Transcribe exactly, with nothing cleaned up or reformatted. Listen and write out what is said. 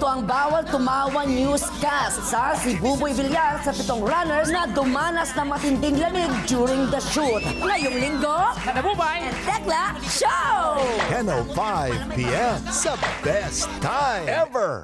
Ito ang Bawal Tumawa newscast sa si Buboy Villar sa pitong runners na dumanas na matinding lamig during the shoot. Ngayong Linggo, Kada Boobay and Tekla Show! ten oh five p m sa best time ever.